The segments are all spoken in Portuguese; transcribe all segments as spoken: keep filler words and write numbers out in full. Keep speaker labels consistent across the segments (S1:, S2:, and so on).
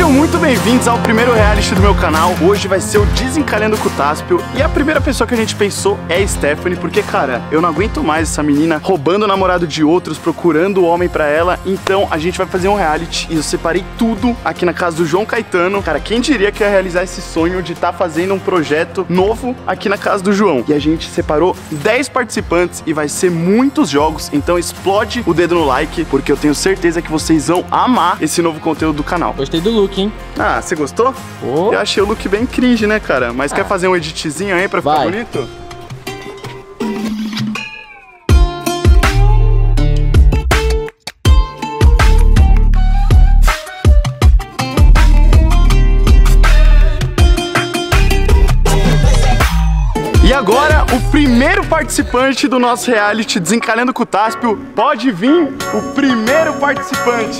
S1: Sejam muito bem-vindos ao primeiro reality do meu canal. Hoje vai ser o Desencalhando com o Táspio. E a primeira pessoa que a gente pensou é a Stephanie, porque, cara, eu não aguento mais essa menina roubando o namorado de outros, procurando o homem pra ela. Então a gente vai fazer um reality e eu separei tudo aqui na casa do João Caetano. Cara, quem diria que ia realizar esse sonho de estar tá fazendo um projeto novo aqui na casa do João? E a gente separou dez participantes e vai ser muitos jogos. Então explode o dedo no like, porque eu tenho certeza que vocês vão amar esse novo conteúdo do canal.
S2: Gostei do look, hein?
S1: Ah, você gostou?
S2: Oh.
S1: Eu achei o look bem cringe, né, cara? Mas ah. quer fazer um editzinho aí pra ficar
S2: Vai.
S1: bonito? E agora, o primeiro participante do nosso reality Desencalhando com o Táspio. Pode vir o primeiro participante.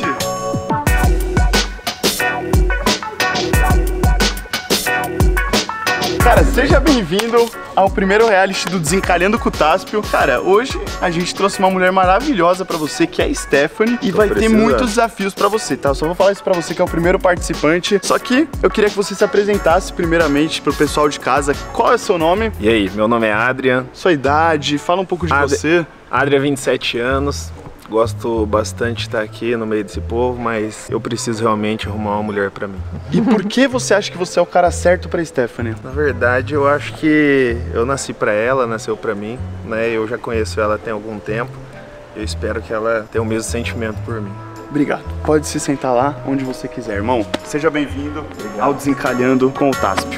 S1: Cara, seja bem-vindo ao primeiro reality do Desencalhando com o Táspio. Cara, hoje a gente trouxe uma mulher maravilhosa pra você, que é a Stephanie. E
S3: Tô
S1: vai
S3: precisando.
S1: ter muitos desafios pra você, tá? Eu só vou falar isso pra você, que é o primeiro participante. Só que eu queria que você se apresentasse primeiramente pro pessoal de casa. Qual é o seu nome?
S3: E aí, meu nome é Adrian.
S1: Sua idade? Fala um pouco de
S3: Ad-
S1: você.
S3: Adrian, vinte e sete anos. Gosto bastante de estar aqui no meio desse povo, mas eu preciso realmente arrumar uma mulher pra mim.
S1: E por que você acha que você é o cara certo pra Stephanie?
S3: Na verdade, eu acho que eu nasci pra ela, nasceu pra mim, né? Eu já conheço ela tem algum tempo. Eu espero que ela tenha o mesmo sentimento por mim.
S1: Obrigado. Pode se sentar lá onde você quiser, irmão. Seja bem-vindo ao Desencalhando com o Táspio.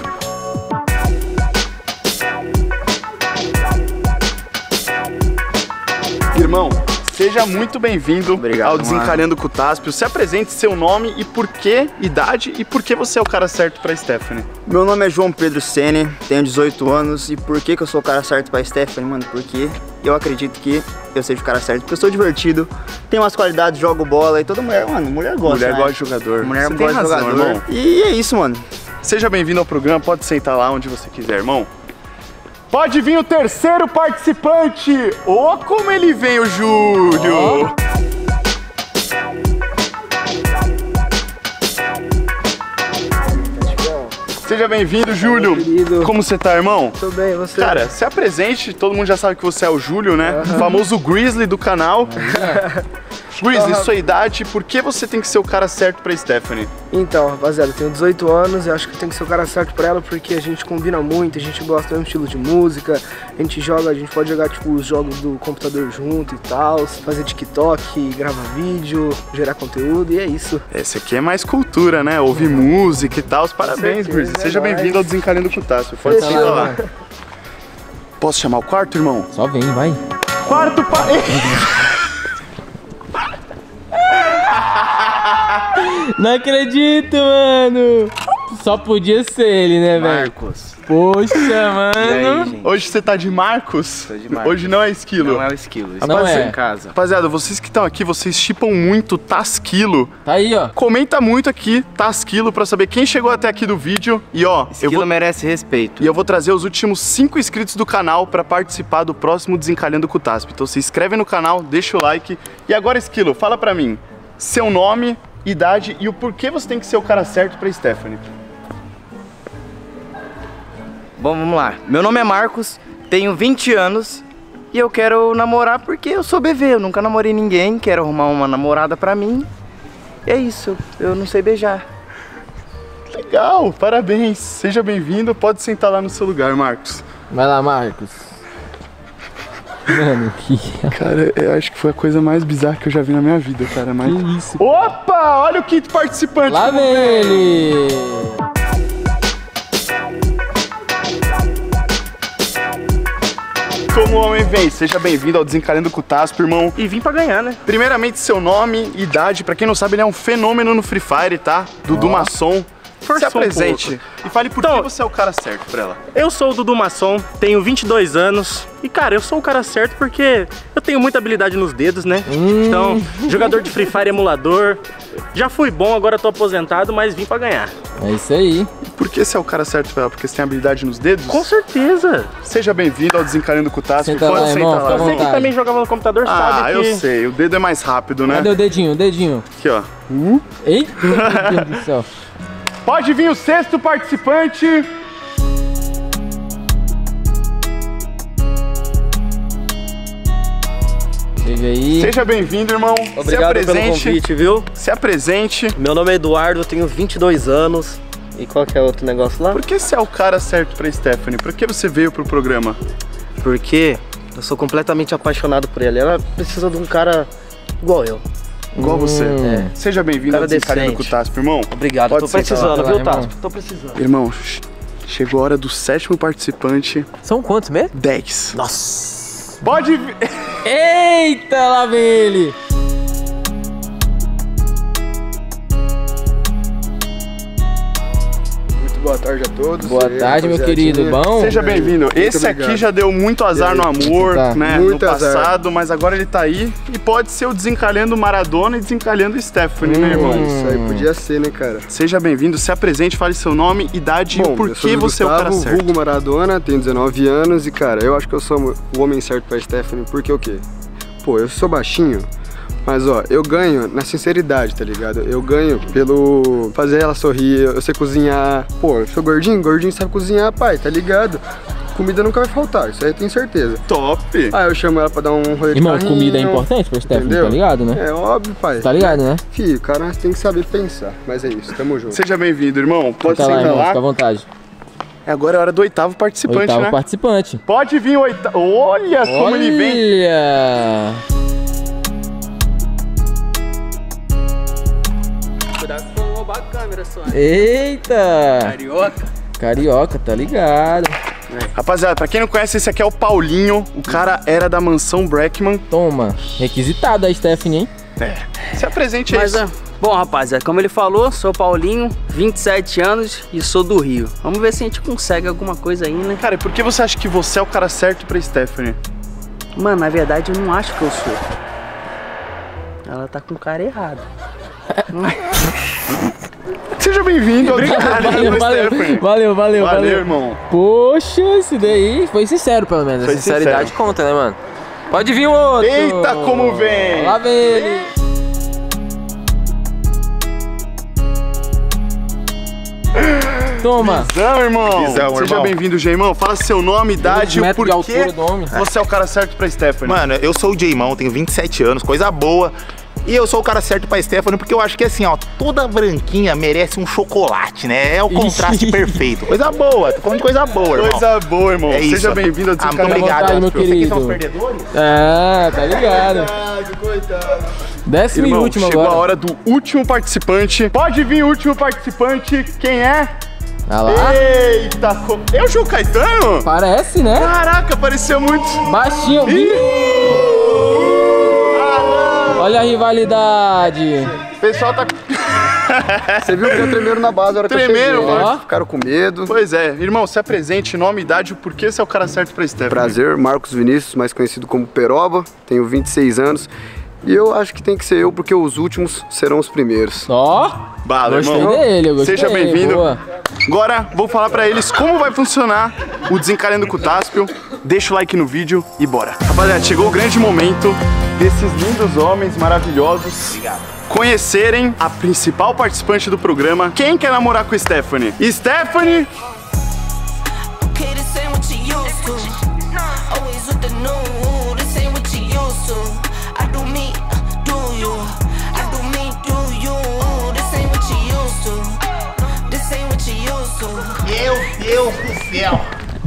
S1: Irmão, seja muito bem-vindo ao Desencalhando com o Táspio. Se apresente seu nome e por que, idade e por que você é o cara certo pra Stephanie.
S4: Meu nome é João Pedro Sene, tenho dezoito anos. E por que que eu sou o cara certo pra Stephanie, mano? Porque eu acredito que eu seja o cara certo, porque eu sou divertido, tenho umas qualidades, jogo bola e toda mulher, mano, mulher gosta,
S1: Mulher
S4: né?
S1: gosta de jogador.
S4: Mulher
S1: Você
S4: gosta
S1: tem
S4: de
S1: razão,
S4: jogador.
S1: irmão.
S4: E é isso, mano.
S1: Seja bem-vindo ao programa, pode sentar lá onde você quiser, irmão. Pode vir o terceiro participante! Ó, como ele vem, o Júlio! Oh. Seja bem-vindo, Júlio.
S4: Querido.
S1: Como você tá, irmão?
S4: Tô bem, e você?
S1: Cara, se apresente, todo mundo já sabe que você é o Júlio, né? O famoso Grizzly do canal. Grizzly,
S5: Uhum.
S1: sua idade, por que você tem que ser o cara certo pra Stephanie?
S5: Então, rapaziada, eu tenho dezoito anos e acho que tem que ser o cara certo pra ela porque a gente combina muito, a gente gosta do mesmo estilo de música, a gente joga, a gente pode jogar tipo os jogos do computador junto e tal, fazer TikTok, gravar vídeo, gerar conteúdo e é isso.
S1: Esse aqui é mais cultura, né? Ouvir música e tal. Parabéns,
S5: certeza,
S1: Grizzly.
S5: é
S1: Seja
S5: nóis.
S1: bem-vindo ao Desencalhando com o Táspio. Pode
S5: Fechou,
S1: sentar lá.
S5: mano.
S1: Posso chamar o quarto, irmão?
S2: Só vem, vai.
S1: Quarto pa...
S2: Não acredito, mano. Só podia ser ele, né, velho?
S6: Marcos.
S2: Poxa,
S6: E aí,
S2: mano.
S6: gente?
S1: Hoje você tá de Marcos?
S6: Tô de Marcos.
S1: Hoje não é esquilo.
S6: Não é o esquilo.
S2: Não
S6: Estamos
S2: é.
S6: em casa.
S1: Rapaziada, vocês que estão aqui, vocês chipam muito Tasquilo.
S2: Tá aí, ó.
S1: Comenta muito aqui, Tasquilo, pra saber quem chegou até aqui do vídeo. E ó, eu
S6: Esquilo
S1: vou,
S6: merece respeito.
S1: e eu vou trazer os últimos cinco inscritos do canal pra participar do próximo Desencalhando com o Táspio. Então se inscreve no canal, deixa o like. E agora, Esquilo, fala pra mim seu nome, idade e o porquê você tem que ser o cara certo pra Stephanie.
S6: Bom, vamos lá. Meu nome é Marcos, tenho vinte anos e eu quero namorar porque eu sou bebê. Eu nunca namorei ninguém, quero arrumar uma namorada pra mim. E é isso, eu não sei beijar.
S1: Legal, parabéns. Seja bem-vindo, pode sentar lá no seu lugar, Marcos.
S2: Vai lá, Marcos. Mano, que...
S1: Cara, eu acho que foi a coisa mais bizarra que eu já vi na minha vida, cara. Mas...
S2: que isso?
S1: Opa, olha o quinto participante.
S2: Lá
S1: como
S2: vem ele.
S1: Como o homem vem, seja bem-vindo ao Desencalhando com o Táspio, irmão.
S6: E vim pra ganhar, né?
S1: Primeiramente, seu nome, idade. Pra quem não sabe, ele é um fenômeno no Free Fire, tá? Dudu Masson.
S7: forçou
S1: Se apresente
S7: um pouco.
S1: e fale por
S7: Então,
S1: que você é o cara certo pra ela.
S7: Eu sou o Dudu Masson, tenho vinte e dois anos e, cara, eu sou o cara certo porque eu tenho muita habilidade nos dedos, né?
S2: Hum.
S7: Então, jogador de Free Fire emulador, já fui bom, agora tô aposentado, mas vim pra ganhar.
S2: É isso aí.
S1: Por que você é o cara certo pra ela? Porque você tem habilidade nos dedos?
S7: Com certeza.
S1: Seja bem-vindo ao Desencalhando com o Tassi.
S2: Senta lá, irmão, fica à
S7: Você que
S2: vontade.
S7: também jogava no computador
S1: Ah,
S7: sabe que...
S1: eu sei. O dedo é mais rápido, né?
S2: Cadê o dedinho, o dedinho?
S1: Aqui, ó.
S2: Eita, meu Deus do céu.
S1: Pode vir o sexto participante.
S2: Chega aí.
S1: Seja bem-vindo, irmão.
S8: Obrigado
S1: Se apresente.
S8: pelo convite, viu?
S1: Se apresente.
S8: Meu nome é Eduardo, eu tenho vinte e dois anos. E qual que é outro negócio lá?
S1: Por que você é o cara certo pra Stephanie? Por que você veio pro programa?
S8: Porque eu sou completamente apaixonado por ela. Ela precisa de um cara igual eu.
S1: Igual você.
S2: É.
S1: Seja bem-vindo
S8: Cara
S1: ao Desencalhando com o
S8: decente.
S1: Tassi, irmão.
S8: Obrigado,
S1: Pode
S8: tô
S1: sentar
S8: precisando,
S2: lá,
S8: viu,
S2: irmão?
S8: Tassi? Tô precisando.
S1: Irmão, ch- chegou a hora do sétimo participante.
S2: São quantos mesmo?
S1: dez.
S2: Nossa.
S1: Pode vir.
S2: Eita, lá vem ele.
S5: Boa tarde a todos.
S2: Boa
S5: E aí,
S2: tarde, meu
S5: rapaziadinha?
S2: querido. Bom?
S1: Seja bem-vindo. Esse aqui
S5: obrigado.
S1: já deu muito azar no amor,
S2: Tá.
S1: né?
S5: Muito
S1: no
S5: azar.
S1: passado, mas agora ele tá aí e pode ser o desencalhando Maradona e desencalhando Stephanie, né, irmão?
S5: Isso aí podia ser, né, cara?
S1: Seja bem-vindo, se apresente, fale seu nome, idade e o
S5: Bom, eu sou
S1: porquê
S5: o
S1: você é o cara
S5: Gustavo,
S1: certo.
S5: vulgo Maradona, tenho dezenove anos e, cara, eu acho que eu sou o homem certo pra Stephanie, porque o quê? Pô, eu sou baixinho, mas ó, eu ganho na sinceridade, tá ligado? Eu ganho pelo fazer ela sorrir, eu sei cozinhar. Pô, eu sou gordinho, gordinho sabe cozinhar, pai, tá ligado? Comida nunca vai faltar, isso aí eu tenho certeza.
S1: Top!
S5: Aí eu chamo ela pra dar um rolê de
S2: Irmão,
S5: carrinho,
S2: comida é importante pra Stephanie,
S5: entendeu?
S2: tá ligado, né?
S5: É óbvio, pai.
S2: Tá ligado, né?
S5: Fih, o cara tem que saber pensar, mas é isso, tamo junto.
S1: Seja bem-vindo, irmão. Pode
S2: Fica lá,
S1: sentar
S2: irmão,
S1: lá.
S2: fica à vontade.
S1: Agora é hora do oitavo participante,
S2: Oitavo
S1: né?
S2: participante.
S1: Pode vir o oitavo. Olha como ele vem.
S2: Olha!
S8: Cuidado com roubar a câmera só.
S2: Eita!
S8: Carioca.
S2: Carioca, tá ligado.
S1: Rapaziada, pra quem não conhece, esse aqui é o Paulinho. O cara era da mansão Breckman.
S2: Toma. Requisitado a Stephanie, hein?
S1: É. Se apresente aí.
S9: Mas, é, bom, rapaziada, como ele falou, sou Paulinho, vinte e sete anos e sou do Rio. Vamos ver se a gente consegue alguma coisa aí, né?
S1: Cara, e por que você acha que você é o cara certo pra Stephanie?
S9: Mano, na verdade eu não acho que eu sou. Ela tá com o cara errado.
S1: Seja bem-vindo ao Desencalhando
S2: Valeu,
S1: com
S2: valeu,
S1: Stephanie.
S2: valeu, valeu,
S1: Valeu,
S2: valeu.
S1: irmão.
S2: Poxa, esse daí foi sincero, pelo menos.
S1: Foi
S2: A sinceridade
S1: sincero.
S2: conta, né, mano? Pode vir o outro.
S1: Eita, como vem.
S2: Lá vem ele. Toma.
S1: Visão, irmão.
S3: Visão,
S1: Seja
S3: irmão.
S1: bem-vindo, Geimão. Fala seu nome, idade e o
S2: metros de
S1: porquê
S2: altura do homem.
S1: você é o cara certo pra Stephanie.
S10: Mano, eu sou o Jaymão, tenho vinte e sete anos, coisa boa. E eu sou o cara certo pra Stephanie porque eu acho que assim, ó, toda branquinha merece um chocolate, né? É o contraste perfeito. Coisa boa, tô falando de coisa boa, irmão.
S1: Coisa boa, irmão.
S10: É isso.
S1: Seja bem-vindo ao
S10: Ah, muito
S1: Desencalhando.
S10: obrigado.
S2: vontade, meu
S10: Você que
S2: querido.
S10: são os perdedores?
S2: Ah, tá ligado. Décimo e
S1: Irmão,
S2: último
S1: chegou
S2: agora.
S1: a hora do último participante. Pode vir o último participante. Quem é?
S2: Olha lá.
S1: Eita, co- é o João Caetano?
S2: Parece, né?
S1: Caraca, pareceu muito.
S2: Baixinho. Olha a rivalidade.
S1: O pessoal tá
S5: Você viu que já tremeram na base a hora que eu
S1: Tremeram,
S5: cheguei, né?
S2: ó.
S5: Ficaram com medo.
S1: Pois é, irmão, se apresente, nome, idade, o porquê você é o cara certo pra Stephanie.
S5: Prazer, Marcos Vinícius, mais conhecido como Peroba, tenho vinte e seis anos. E eu acho que tem que ser eu, porque os últimos serão os primeiros.
S2: Ó,
S1: Bala,
S2: gostei
S1: irmão.
S2: dele, eu gostei.
S1: Seja bem-vindo.
S2: Boa.
S1: Agora, vou falar pra eles como vai funcionar o Desencalhando com o Taspio. Deixa o like no vídeo e bora. Rapaziada, chegou o grande momento desses lindos homens maravilhosos conhecerem a principal participante do programa. Quem quer namorar com a Stephanie? Stephanie!
S11: Okay, this ain't what you used to. Always with the new, this ain't what you used to. I do me, do you? I do me, do you? This ain't what you used to. This ain't what you used to.
S10: Meu Deus do céu.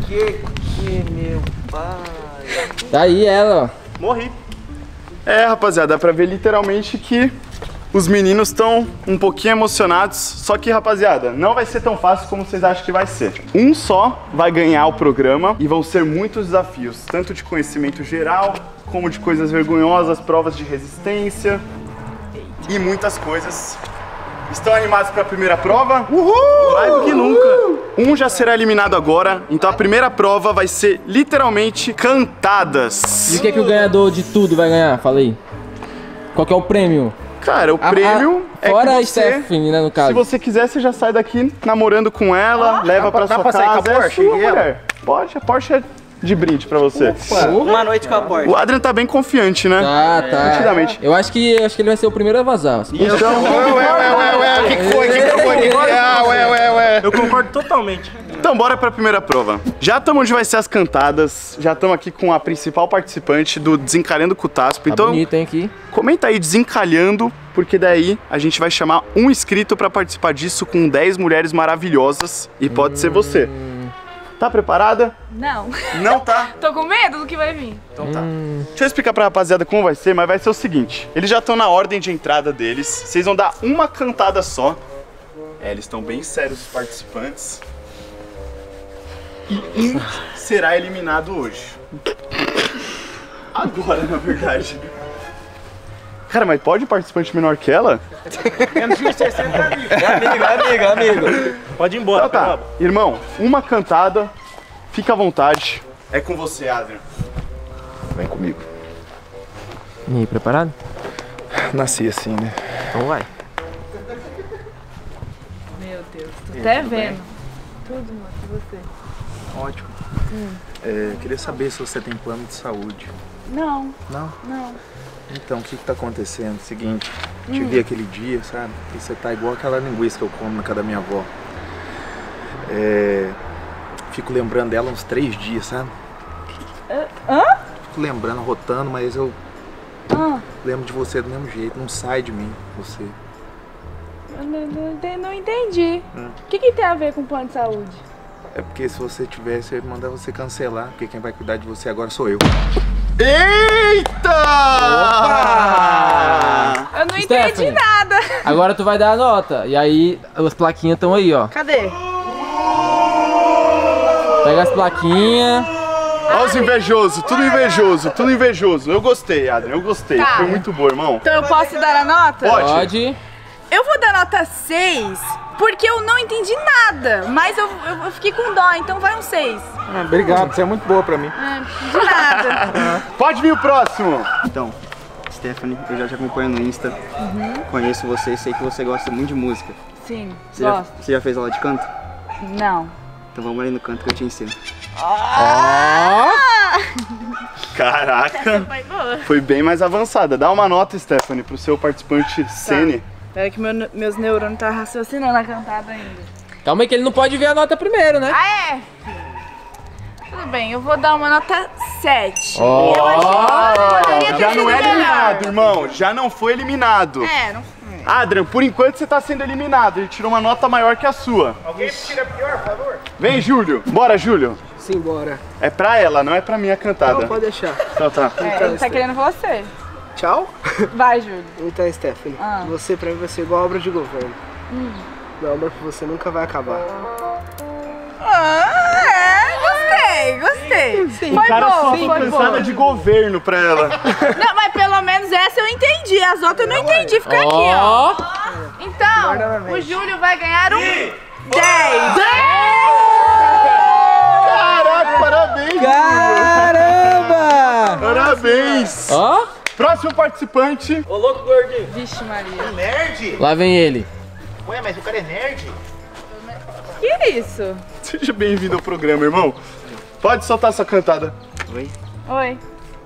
S2: Tá aí ela, ó.
S1: Morri. É, rapaziada, dá pra ver literalmente que os meninos estão um pouquinho emocionados. Só que, rapaziada, não vai ser tão fácil como vocês acham que vai ser. Um só vai ganhar o programa e vão ser muitos desafios, tanto de conhecimento geral, como de coisas vergonhosas, provas de resistência e muitas coisas Estão animados para a primeira prova? Uhul! Mais do que nunca. Um já será eliminado agora, então a primeira prova vai ser literalmente cantadas.
S2: E o que é que o ganhador de tudo vai ganhar? Fala aí. Qual que é o prêmio?
S1: Cara, o
S2: A-
S1: prêmio
S2: a-
S1: é
S2: fora
S1: que
S2: a
S1: você,
S2: Stephanie, né, no caso.
S1: se você quiser, você já sai daqui namorando com ela, leva pra
S8: dá
S1: sua
S8: pra sair
S1: casa,
S8: com a
S1: é
S8: Porsche?
S1: sua
S8: E ela?
S1: mulher. Pode, a Porsche é de brinde pra você.
S9: Uma noite com a Porsche.
S1: O Adrian tá bem confiante, né?
S2: Ah, tá.
S1: Nitidamente.
S2: Eu acho que, acho que ele vai ser o primeiro a vazar.
S1: Então,
S10: Ué, ué, ué, ué, o que que foi? O que que foi? Ah, ué, ué, ué.
S7: Eu concordo totalmente.
S1: então bora pra primeira prova. Já estamos onde vai ser as cantadas, já estamos aqui com a principal participante do Desencalhando com o Taspo.
S2: Tá
S1: Então,
S2: bonito, hein, aqui.
S1: comenta aí Desencalhando, porque daí a gente vai chamar um inscrito pra participar disso com dez mulheres maravilhosas e pode ser você. Tá preparada?
S12: Não.
S1: Não tá?
S12: Tô com medo do que vai vir.
S1: Então tá. Deixa eu explicar pra rapaziada como vai ser, mas vai ser o seguinte. Eles já estão na ordem de entrada deles. Vocês vão dar uma cantada só. É, eles estão bem sérios, os participantes. E um será eliminado hoje. Agora, na verdade. Cara, mas pode participante menor que ela?
S8: Menos de sessenta amigos. É amigo, é amigo, é amigo.
S7: Pode ir embora,
S1: Então tá, irmão, uma cantada, fica à vontade. É com você, Adrian.
S3: Vem comigo.
S2: E aí, preparado?
S3: Nasci assim, né?
S2: Então vai.
S12: Meu Deus, tô até vendo. Tudo, mano, e você?
S3: Ótimo. É, queria saber se você tem plano de saúde.
S12: Não,
S3: Não?
S12: não.
S3: Então, o que que tá acontecendo? Seguinte, te vi aquele dia, sabe? E você tá igual aquela linguiça que eu como na casa da minha avó. É... Fico lembrando dela uns três dias, sabe?
S12: Hã?
S3: Fico lembrando, rotando, mas eu
S12: Hã?
S3: lembro de você do mesmo jeito. Não sai de mim, você.
S12: Eu não, não ente- não entendi.
S3: Hum.
S12: O que, que tem a ver com plano de saúde?
S3: É porque se você tivesse, eu ia mandar você cancelar. Porque quem vai cuidar de você agora sou eu.
S1: Eita!
S12: Eu não entendi
S2: Stephanie.
S12: nada.
S2: Agora tu vai dar a nota. E aí, as plaquinhas estão aí, ó.
S12: Cadê?
S2: Pega as plaquinhas.
S1: Olha os invejosos, tudo invejoso, tudo invejoso. Eu gostei, Adrian, eu gostei.
S12: Tá.
S1: Foi muito bom, irmão.
S12: Então eu posso dar a nota?
S1: Pode.
S2: Pode.
S12: Eu vou dar nota seis, porque eu não entendi nada. Mas eu, eu, eu fiquei com dó, então vai um seis.
S3: Ah, obrigado, você é muito boa pra mim.
S12: É, de nada.
S1: Pode vir o próximo.
S4: Então, Stephanie, eu já te acompanho no Insta, conheço você e sei que você gosta muito de música.
S12: Sim,
S4: Você já,
S12: gosto.
S4: você já fez aula de canto?
S12: Não.
S4: Então vamos ali no canto que eu te ensino.
S1: Caraca,
S12: Foi boa.
S1: foi bem mais avançada. Dá uma nota, Stephanie, pro seu participante Sene.
S12: Pera que meu, meus neurônios tá raciocinando a cantada ainda.
S2: Calma aí que ele não pode ver a nota primeiro, né?
S12: Ah, é? Tudo bem, eu vou dar uma nota sete.
S2: Ó.
S12: Eu achei que poderia ter
S1: Já
S12: sido
S1: não é
S12: melhor.
S1: eliminado, irmão. Já não foi eliminado.
S12: É, não
S1: Adrian, por enquanto você tá sendo eliminado. Ele tirou uma nota maior que a sua.
S8: Alguém me tira pior, por favor?
S1: Vem, Júlio. Bora, Júlio.
S5: Simbora.
S1: É pra ela, não é pra mim a cantada.
S5: Não, pode deixar.
S1: Então tá.
S12: É, ele tá querendo você.
S5: Tchau.
S12: Vai, Júlio.
S5: Então, Stephanie,
S12: Ah.
S5: você pra mim vai ser igual a obra de governo. Meu amor por você nunca vai acabar.
S12: Ah, é, gostei, gostei. Sim.
S1: O
S12: Foi
S1: cara só
S12: bom,
S1: foi
S12: foi
S1: cansada
S12: bom.
S1: de governo pra ela.
S12: Não, mas pelo menos essa eu entendi, as outras eu não entendi. Fica aqui, ó. Então, o Júlio vai ganhar um dez.
S1: Caraca, parabéns,
S2: Caramba!
S1: Parabéns.
S2: Ó.
S1: Próximo participante.
S8: Ô, louco gordinho.
S12: Vixe, Maria.
S10: Nerd?
S2: Lá vem ele.
S10: Ué, mas o cara é nerd?
S12: Que é isso?
S1: Seja bem-vindo ao programa, irmão. Pode soltar essa cantada.
S6: Oi?
S12: Oi.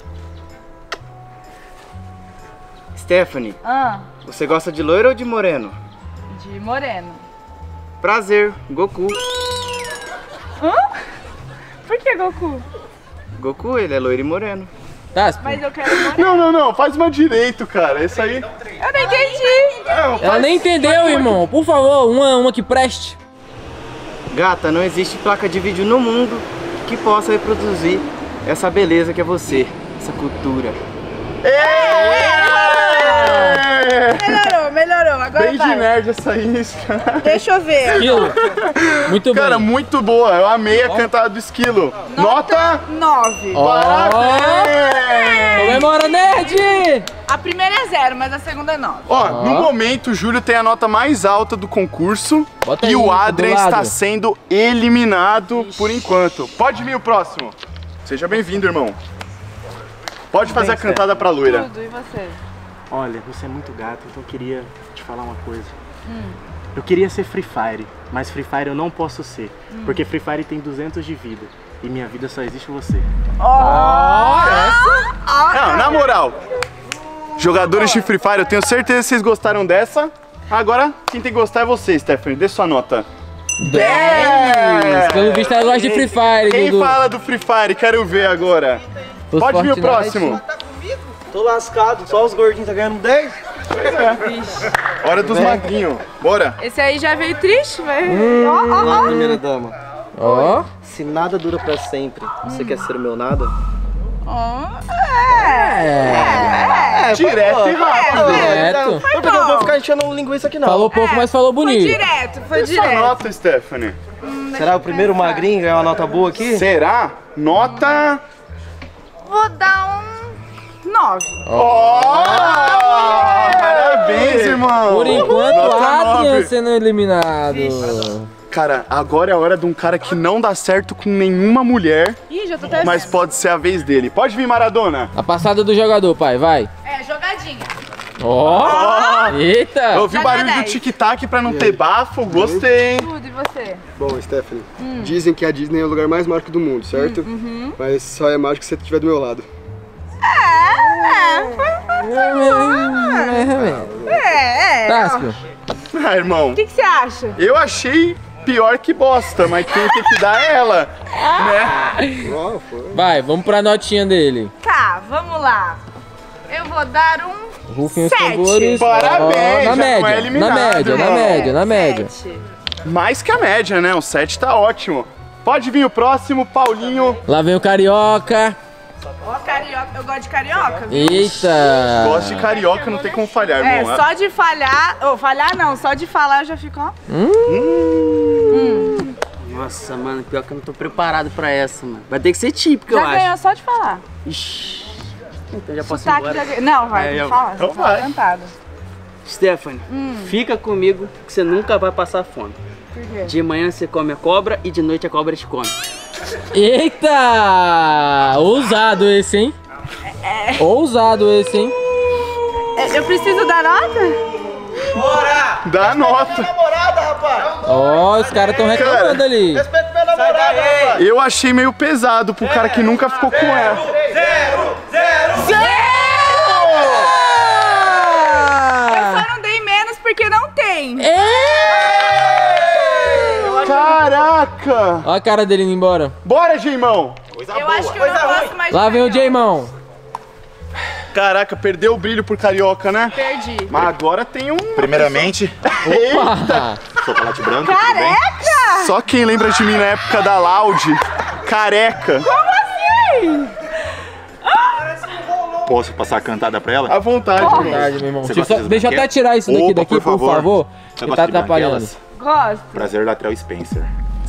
S6: Stephanie,
S12: Ah,
S6: você gosta de loiro ou de moreno?
S12: de moreno.
S6: Prazer, Goku.
S12: Hã? Por que Goku?
S6: Goku, ele é loiro e moreno.
S2: Taspo.
S12: Mas eu quero moreno.
S1: Não, não, não. Faz uma direito, cara. Isso aí.
S12: Eu não entendi.
S1: Não,
S2: Ela
S1: faz-
S2: nem entendeu, irmão. Por favor, uma, uma que preste.
S6: Gata, não existe placa de vídeo no mundo que possa reproduzir essa beleza que é você, essa cultura.
S1: Ei!
S12: Melhorou, melhorou. Agora
S1: Bem
S12: vai.
S1: de nerd essa isca.
S12: Deixa eu ver.
S2: Esquilo. Muito
S1: Cara,
S2: bem.
S1: muito boa. Eu amei a cantada do Esquilo. Nota
S12: nove.
S1: Parabéns!
S2: Comemora, nerd!
S12: A primeira é zero, mas a segunda é nove.
S1: Ó, no momento o Júlio tem a nota mais alta do concurso.
S2: Bota
S1: e
S2: aí,
S1: o
S2: do
S1: Adrian
S2: lado.
S1: está sendo eliminado por enquanto. Pode vir o próximo. Seja bem-vindo, irmão. Pode fazer a cantada pra loira.
S12: Tudo, e você?
S7: Olha, você é muito gato, então eu queria te falar uma coisa. Eu queria ser Free Fire, mas Free Fire eu não posso ser. Porque Free Fire tem duzentos de vida. E minha vida só existe você.
S1: Não, na moral. Jogadores de Free Fire, eu tenho certeza que vocês gostaram dessa. Agora, quem tem que gostar é você, Stephanie. Dê sua nota.
S2: dez! Pelo visto ela gosta de Free Fire,
S1: Quem
S2: Dudu.
S1: fala do Free Fire? Quero ver agora.
S2: Os
S1: Pode vir o
S2: Fortnite.
S1: próximo.
S8: Tô lascado, só os gordinhos tá ganhando dez.
S1: Hora dos magrinhos. Bora.
S12: Esse aí já veio triste, vai.
S8: Hum,
S12: Ó, ó, ó.
S8: primeira dama.
S2: Ó.
S8: Se nada dura pra sempre, você quer ser o meu nada?
S12: Ó, é.
S8: É,
S1: Direto e rápido.
S2: Direto.
S8: Porque eu vou ficar enchendo linguiça aqui não.
S2: Falou pouco, mas falou
S12: Foi
S2: bonito.
S12: direto, foi
S1: Dê sua
S12: direto.
S1: nota, Stephanie.
S8: Será o primeiro magrinho ganhar uma nota boa aqui?
S1: Será? Nota...
S12: Vou dar um nove.
S1: Ó! Parabéns, irmão.
S2: Por enquanto,
S1: Nota
S2: o Adrian
S1: nove.
S2: sendo eliminado.
S1: Cara, agora é a hora de um cara que não dá certo com nenhuma mulher,
S12: Ih, já tô até
S1: mas pode ser a vez dele. Pode vir, Maradona.
S2: A passada do jogador, pai, vai.
S12: É, jogadinha.
S2: Ó! Eita!
S1: Eu ouvi o
S12: Joga
S1: barulho do
S12: dez.
S1: tic-tac pra não ter bafo, gostei.
S12: Tudo, e você?
S5: Bom, Stephanie, dizem que a Disney é o lugar mais mágico do mundo, certo? Mas só é mágico se você estiver do meu lado.
S12: É, é.
S2: Tássio.
S1: Ah, irmão,
S12: O que que você acha?
S1: eu achei pior que bosta, mas quem tem que dar é ela, né?
S5: Ó, foi.
S2: Vai, vamos pra notinha dele.
S12: Tá, vamos lá. Eu vou dar um
S2: Rufem os
S12: Sete.
S2: tambores.
S1: Parabéns,
S2: Ó, na
S1: já não é
S2: média, na
S1: eliminado,
S2: média, na
S1: irmão.
S2: média, na média.
S12: sete.
S1: Mais que a média, né? Um sete tá ótimo. Pode vir o próximo, Paulinho.
S2: Lá vem o carioca.
S12: Ó, carioca. Eu gosto de carioca, viu?
S2: Eita!
S1: Gosto de carioca, não tem como falhar,
S12: É,
S1: irmão.
S12: só de falhar. Ou falhar não, só de falar eu já fico, ó.
S9: Nossa, mano, pior que eu não tô preparado pra essa, mano. Vai ter que ser típico, eu
S12: Já ganhou
S9: acho.
S12: só de falar.
S9: Ixi. Então já posso ir
S12: Sotaque
S9: embora.
S12: já ganhou. Não, vai,
S9: É,
S12: tem que
S9: eu-
S12: falar.
S1: Então
S12: você fala
S1: vai.
S12: cantado.
S9: Stephanie, fica comigo que você nunca vai passar fome.
S12: Por quê?
S9: De manhã você come a cobra e de noite a cobra te come.
S2: Eita! Ousado esse, hein? Ousado esse, hein?
S12: É, eu preciso dar nota?
S1: Dá nota.
S2: Ó, os caras tão reclamando ali.
S1: Eu achei meio pesado pro cara que nunca ficou com ela.
S12: Eu só não dei menos porque não tem.
S1: Caraca!
S2: Ó a cara dele indo embora.
S1: Bora, Geimão!
S12: Eu acho que eu não gosto mais de
S2: Lá vem o
S12: carioca.
S2: Jaimão.
S1: Caraca, perdeu o brilho por carioca, né?
S12: Perdi.
S1: Mas agora tem um...
S10: Primeiramente,
S2: Opa!
S10: chocolate branco, tudo bem?
S12: Careca!
S1: Só quem lembra de mim na época da Loud, careca.
S12: Como assim?
S10: Posso passar a cantada pra ela?
S1: À vontade, irmão.
S2: Verdade, meu irmão.
S10: Você
S2: Deixa, eu
S10: gosta
S2: só-
S10: das
S2: deixa eu até
S10: branquelas?
S2: tirar isso daqui
S10: Opa,
S2: daqui,
S10: por
S2: por
S10: favor.
S2: favor.
S10: Você
S2: Que
S10: gosta
S2: tá
S10: de
S2: atrapalhando.
S10: branquelas?
S12: Gosto.
S10: Prazer, Latrell Spencer.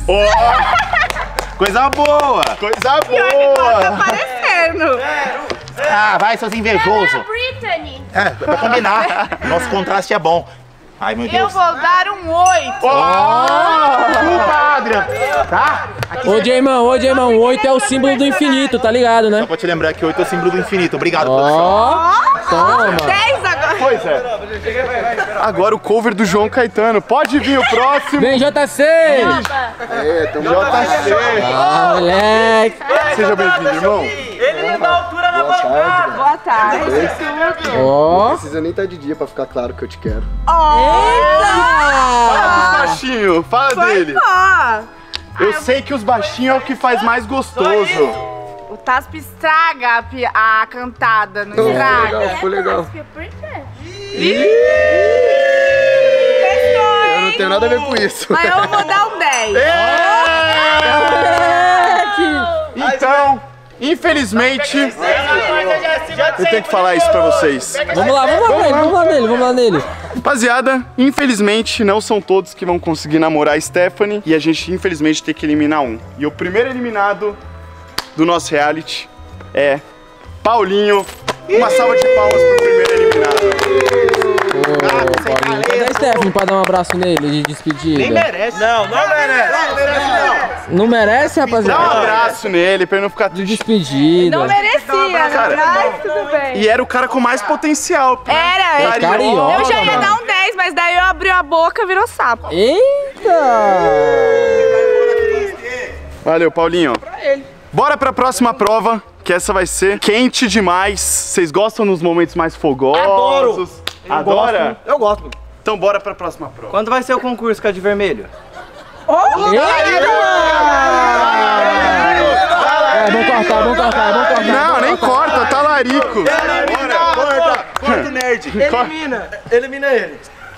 S1: Ó,
S10: Coisa boa!
S1: coisa
S12: Pior que gosto tá
S1: boa!
S12: aparecendo.
S10: Ah, vai, seus invejosos!
S11: Brittany.
S10: É, pra combinar. Nosso contraste é bom. Ai, meu
S12: Eu
S10: Deus.
S12: vou dar um oito.
S10: Desculpa, Adrian. Tá?
S2: Ô, Jaimão, ô, Jaimão, o oito é o símbolo do infinito, tá ligado,
S10: Só
S2: né?
S10: pra te lembrar que oito é o símbolo do infinito. Obrigado, produção.
S2: Ó, toma.
S12: dez agora.
S1: Pois é. Agora o cover do João Caetano. Pode vir o próximo.
S2: Vem, J C!
S5: É, tamo
S1: J C.
S2: Ah, moleque!
S1: Seja bem-vindo, irmão.
S5: Boa tarde.
S12: Boa tarde.
S2: Ó!
S5: Não precisa nem estar de dia pra ficar claro que eu te quero.
S1: Fala dos baixinhos, fala
S12: Foi
S1: dele.
S12: ó.
S1: Eu sei que os baixinhos é o que faz mais gostoso.
S12: O Tasp estraga a, pi- a cantada, não
S5: Foi
S12: estraga.
S5: legal, foi legal.
S11: Por quê?
S12: Testou,
S5: Eu não
S12: hein?
S5: tenho nada a ver com isso.
S12: Mas eu vou dar um dez.
S1: Então, infelizmente, eu tenho que falar isso pra vocês.
S2: Vamos lá, vamos lá nele, vamos lá nele, vamos lá nele.
S1: Rapaziada, infelizmente não são todos que vão conseguir namorar a Stephanie e a gente infelizmente tem que eliminar um. E o primeiro eliminado do nosso reality é Paulinho. Uma salva de palmas pro primeiro eliminado.
S2: Cadê a Stephanie pra dar um abraço nele de despedida?
S6: Nem merece. Não, não merece. Não merece não.
S2: Não merece, rapaziada?
S1: Dá um abraço nele pra ele não ficar
S2: de despedida.
S12: Não merecia,
S1: cara.
S12: mas tudo bem.
S1: E era o cara com mais potencial.
S12: Era,
S2: É carioca,
S12: eu já ia
S2: mano.
S12: dar um dez, mas daí eu abri a boca, virou sapo.
S2: Eita!
S1: Valeu, Paulinho. Bora pra próxima prova, que essa vai ser quente demais. Vocês gostam nos momentos mais fogosos?
S6: Adoro.
S1: Adora?
S6: Gosto. Eu gosto.
S1: Então bora pra próxima prova.
S6: Quando vai ser o concurso, que é de vermelho?
S2: É, vamos cortar, vamos cortar, vamos cortar.
S1: Não, nem corta, tá larico.
S6: Corta, corta o nerd. Elimina, elimina ele.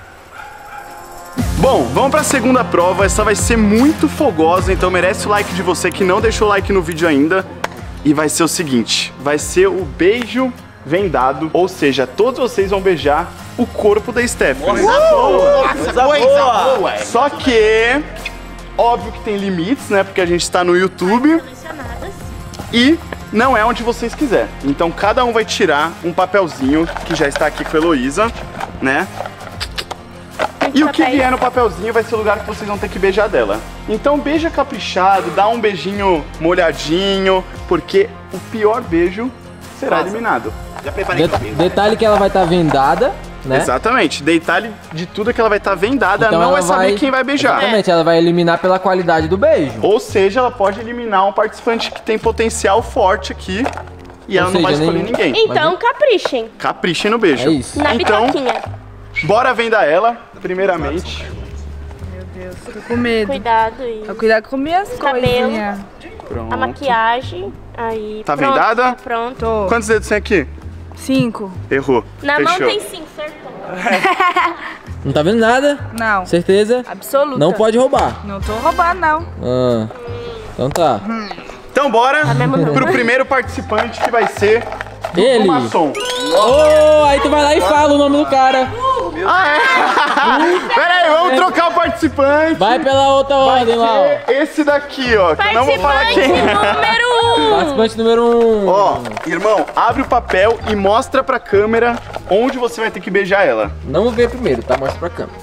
S1: Bom, vamos pra segunda prova. Essa vai ser muito fogosa, então merece o like de você que não deixou o like no vídeo ainda. E vai ser o seguinte, vai ser o beijo vendado, ou seja, todos vocês vão beijar o corpo da Stephanie.
S10: Nossa, boa! Nossa, coisa boa!
S1: Só que, óbvio que tem limites, né? Porque a gente tá no YouTube. E não é onde vocês quiserem. Então cada um vai tirar um papelzinho, que já está aqui com a Heloísa, né? E o que vier no papelzinho vai ser o lugar que vocês vão ter que beijar dela. Então beija caprichado, dá um beijinho molhadinho, porque o pior beijo será eliminado.
S10: Já preparei
S2: De detalhe que ela vai estar vendada, né?
S1: Exatamente. Detalhe de tudo é que ela vai estar vendada,
S2: Então
S1: não
S2: ela
S1: vai saber quem vai beijar.
S2: Exatamente, ela vai eliminar pela qualidade do beijo.
S1: Ou seja, ela pode eliminar um participante que tem potencial forte aqui e
S2: Ou
S1: ela não vai
S2: seja,
S1: escolher
S2: nem-
S1: ninguém.
S13: Então, caprichem.
S1: Caprichem no beijo.
S2: É isso.
S13: Na
S1: Então,
S13: bitoquinha.
S1: bora vendar ela, primeiramente.
S12: Meu Deus, tô com medo.
S13: Cuidado aí.
S12: Cuidado com minhas
S13: Cabelo.
S12: coisinhas.
S1: Pronto.
S13: A maquiagem. Aí.
S1: Tá
S13: pronto,
S1: vendada?
S13: tá pronto.
S1: Quantos dedos tem aqui?
S12: Cinco.
S1: Errou.
S13: Na
S1: Fechou.
S13: mão tem cinco, acertou.
S2: Não tá vendo nada?
S12: Não.
S2: Certeza?
S12: Absoluta.
S2: Não pode roubar.
S12: Não tô roubando, não.
S2: Ah, então tá.
S1: Então bora
S13: mesmo não.
S1: pro primeiro participante que vai ser
S2: Ele.
S1: o maçom.
S2: Oh, aí tu vai lá e fala o nome do cara.
S1: Ah, é? Pera aí, vamos trocar o participante.
S2: Vai pela outra
S1: Vai
S2: ordem lá, ó.
S1: ser esse daqui, ó, que eu não vou falar
S13: Participante
S1: quem é.
S13: número um.
S2: Participante número um.
S1: Ó, irmão, abre o papel e mostra pra câmera onde você vai ter que beijar ela.
S2: Não vou ver primeiro, tá? Mostra pra câmera.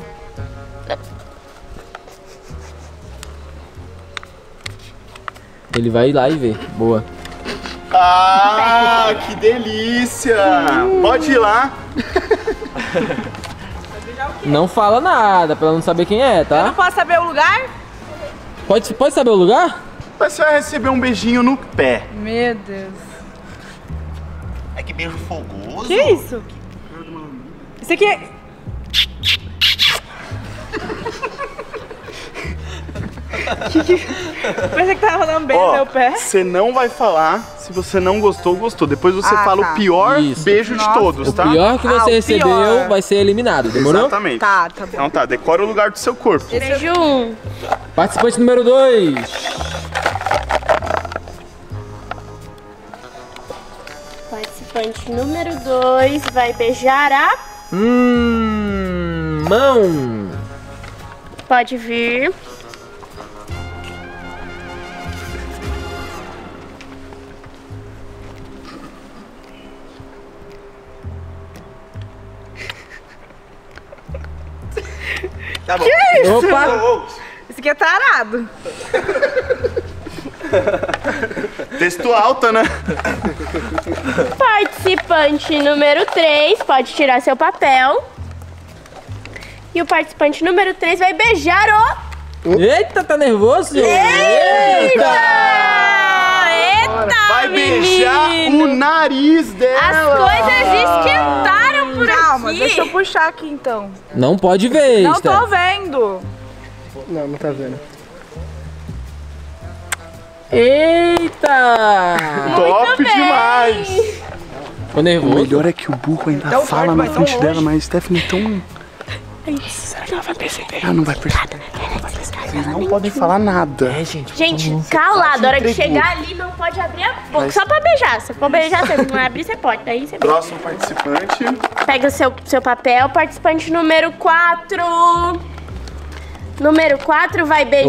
S2: Ele vai lá e ver. Boa.
S1: Ah, que delícia! Pode ir lá.
S2: Não fala nada, pra ela não saber quem é,
S12: Eu
S2: tá?
S12: não posso saber o lugar?
S2: Pode, pode saber o lugar?
S1: Você vai receber um beijinho no pé.
S12: Meu Deus.
S10: É que beijo fogoso.
S12: Que isso? Isso aqui é... que que... Parece que tava dando beijo no
S1: Ó,
S12: meu pé.
S1: você não vai falar se você não gostou ou gostou. Depois você
S12: Ah,
S1: fala
S12: tá.
S1: o pior
S2: Isso.
S1: beijo de
S12: Nossa.
S1: todos,
S2: O
S1: tá?
S2: pior que
S12: Ah,
S2: você
S12: o
S2: recebeu
S12: pior.
S2: vai ser eliminado, demorou?
S1: Exatamente.
S12: Tá, tá bom.
S1: Então tá, decora o lugar do seu corpo.
S13: Beijo um.
S2: Participante número dois.
S13: Participante número dois vai beijar a...
S2: Hum, mão.
S13: Pode vir.
S6: Tá bom.
S12: Que isso?
S2: Opa.
S12: Esse aqui é tarado.
S1: Texto alta, né?
S13: Participante número três pode tirar seu papel. E o participante número três vai beijar o...
S2: Eita, tá nervoso?
S13: Eita!
S2: Eita!
S13: Eita,
S1: Vai beijar
S13: menino!
S1: o nariz
S13: As
S1: dela.
S13: coisas esquentaram por
S12: Calma,
S13: aqui.
S12: deixa eu puxar aqui então.
S2: Não pode ver,
S12: Não
S2: Esther.
S12: tô vendo.
S5: Não, não tá vendo.
S2: Eita!
S1: Top
S13: bem.
S2: Ficou
S1: O
S2: nervoso.
S1: melhor é que o burro ainda
S5: Tão
S1: fala
S5: forte,
S1: na
S5: mas tão
S1: frente dela,
S5: longe.
S1: mas Stephanie é tão... Será que ela vai perceber? Ela não vai perceber. Vocês não podem falar nada. É, gente.
S13: Gente, calado. A hora de chegar ali, não pode abrir a boca. Só pra beijar. Se for beijar, você não abrir, você pode. Daí você
S1: Próximo participante.
S13: Pega o seu, seu papel. Participante número quatro. Número quatro vai beijar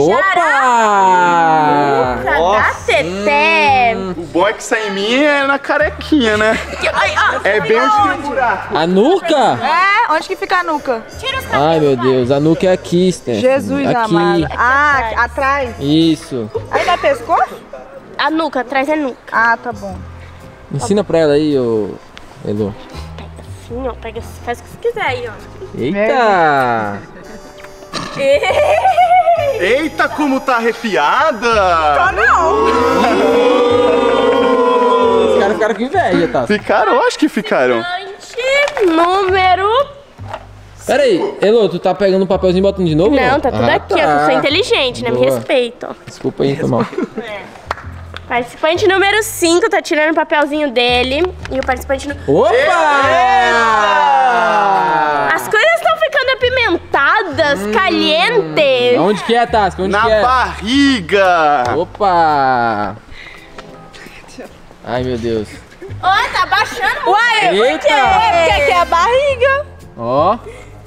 S13: a Nuca da Teté.
S1: O bom é que isso aí em mim é na carequinha, né?
S12: Ai, ó,
S1: É bem onde tem um buraco.
S2: A nuca?
S12: É, onde que fica a nuca?
S13: Tira os
S2: Ai, meu Deus, a nuca é aqui, Steph.
S12: Jesus
S2: aqui.
S12: amado. Ah, atrás.
S2: Isso.
S12: Aí dá pescoço?
S13: A nuca, atrás é nuca.
S12: Ah, tá bom.
S2: Ensina pra ela aí, ô Elo.
S13: Assim, ó. Pega, faz o que você quiser aí, ó.
S2: Eita!
S1: Eita, como tá arrepiada!
S12: Tô não!
S2: Os caras ficaram com inveja, tá?
S1: Ficaram? Eu acho que ficaram.
S13: Número...
S2: Pera aí, Elo, tu tá pegando o papelzinho e botando de novo?
S13: Não, tá tudo
S2: Ah,
S13: aqui, ó. Eu sou inteligente, né? Me
S2: Boa.
S13: respeita, ó.
S2: Desculpa aí, foi mal.
S13: Participante número cinco tá tirando o papelzinho dele. E o participante número...
S2: Opa!
S13: As coisas estão ficando apimentadas, calientes.
S2: Onde que é, Tasca? Onde
S1: Na
S2: que é?
S1: barriga!
S2: Opa! Ai, meu Deus.
S13: Oi, tá baixando.
S12: Uai, por
S2: Eita!
S12: quê? Porque aqui é a barriga.
S2: Ó.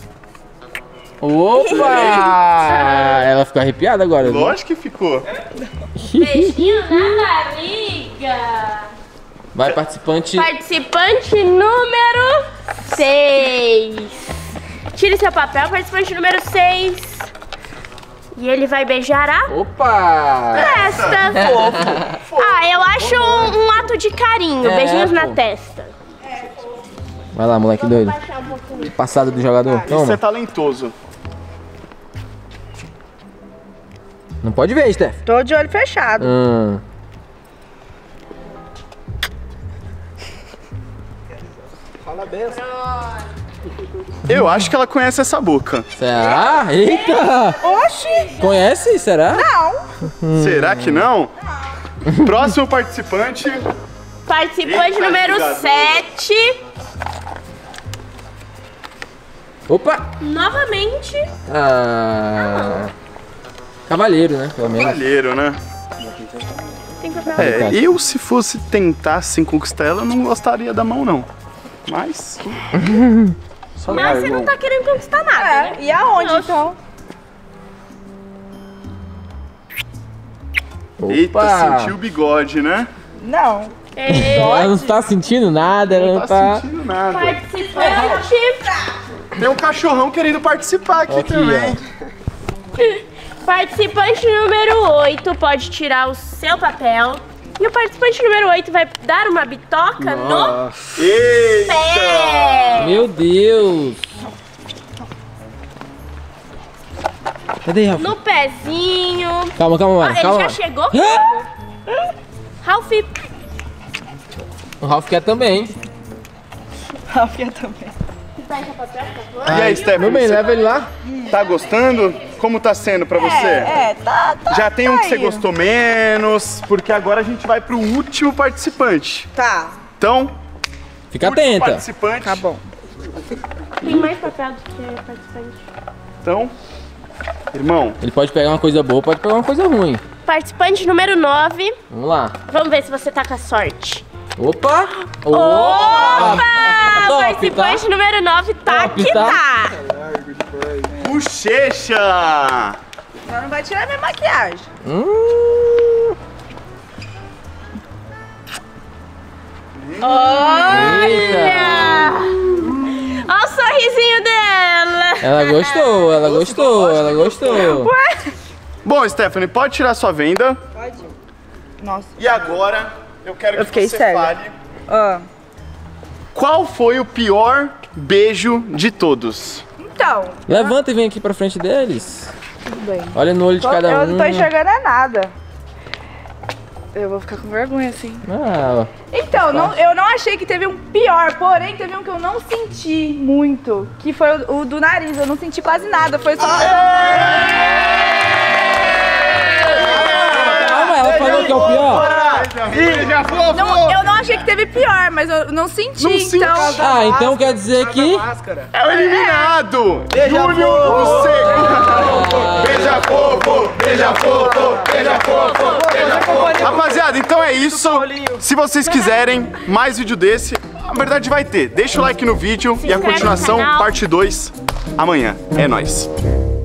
S2: Opa! Ela ficou arrepiada agora. viu?
S1: Lógico que ficou.
S13: Beijinho na barriga.
S2: Vai, participante.
S13: Participante número seis. Tire seu papel, participante número seis. E ele vai beijar a
S2: Opa!
S13: testa. Ah, eu acho um, um ato de carinho.
S2: É,
S13: Beijinhos na
S2: pô.
S13: testa.
S2: Vai lá, moleque doido. Passado do jogador.
S1: Isso é
S2: Toma.
S1: talentoso.
S2: Não pode ver, Steph.
S12: Tô de olho fechado.
S2: Hum.
S1: Eu acho que ela conhece essa boca.
S2: Será? Eita!
S12: Oxi!
S2: Conhece? Será?
S12: Não!
S1: Será que não? Próximo participante.
S13: Participante
S1: Eita,
S13: número
S1: jogador.
S13: sete.
S2: Opa!
S13: Novamente.
S2: Ah. Cavalheiro, né? Pelo menos.
S1: Cavalheiro, né?
S13: Tem papel.
S1: É, eu se fosse tentar assim conquistar ela, eu não gostaria da mão, não. Mas. Só
S13: Mas você não tá querendo conquistar nada, né?
S12: É, e aonde então?
S1: Eita,
S2: Opa!
S1: sentiu o bigode, né?
S12: Não.
S2: Ela não tá sentindo nada, ela não
S1: Não
S2: tá.
S1: tá sentindo nada.
S13: Participante.
S1: Tem um cachorrão querendo participar aqui,
S2: Aqui,
S1: também.
S13: Participante número oito pode tirar o seu papel. E o participante número oito vai dar uma bitoca no
S1: Eita!
S13: pé.
S2: Meu Deus! Cadê, Rafa?
S13: No pezinho.
S2: Calma, calma,
S13: Ó,
S2: mano.
S13: ele
S2: Calma.
S13: já chegou. Ralph.
S2: O Ralph quer também.
S12: Ralfia também.
S13: Pega o papel, por favor.
S1: E aí, Stephanie?
S2: Meu bem,
S1: você
S2: leva ele lá.
S1: Tá gostando? Como tá sendo pra você?
S12: É, é, tá, tá.
S1: Já tem um
S12: tá
S1: que você
S12: aí.
S1: gostou menos, porque agora a gente vai pro último participante.
S12: Tá.
S1: Então,
S2: Fica
S1: último
S2: atenta.
S1: participante.
S12: Tá bom.
S13: Tem mais papel do que participante.
S1: Então, irmão,
S2: Ele pode pegar uma coisa boa, pode pegar uma coisa ruim.
S13: Participante número nove.
S2: Vamos lá.
S13: Vamos ver se você tá com a sorte.
S2: Opa!
S13: Opa!
S2: Top,
S13: Participante
S2: tá?
S13: número nove tá
S2: Top,
S13: que
S2: tá?
S13: tá.
S1: bochecha!
S12: Mas não vai tirar minha maquiagem.
S2: Hum.
S13: Olha! Olha o sorrisinho dela.
S2: Ela gostou, ela gostou, ela gostou.
S12: Ué?
S1: Bom, Stephanie, pode tirar sua venda.
S12: Pode. Nossa.
S1: E agora, eu quero
S12: Eu
S1: que
S12: fiquei
S1: você
S12: cega.
S1: fale
S12: Ah.
S1: qual foi o pior beijo de todos.
S12: Então.
S2: Levanta e vem aqui pra frente deles.
S12: Tudo bem.
S2: Olha no olho de
S12: Tô-
S2: cada um.
S12: Eu não tô enxergando é nada. Eu vou ficar com vergonha assim.
S2: Ah, ó.
S12: Então, não, eu não achei que teve um pior, porém teve um que eu não senti muito, que foi o, o do nariz. Eu não senti quase nada, foi só...
S2: Calma, ela falou que é o pior.
S1: Beija fofo!
S12: Não, eu não achei que teve pior, mas eu não senti,
S1: Não senti.
S12: então...
S2: Ah, então quer dizer que...
S1: É o eliminado!
S6: Beija
S1: Júlio, o segundo! Beija fofo! Beija fofo! Beija fofo! Beija fofo! Rapaziada, então é isso. Se vocês quiserem mais vídeo desse, na verdade vai ter. Deixa o like no vídeo e a continuação, parte dois, amanhã. É nóis!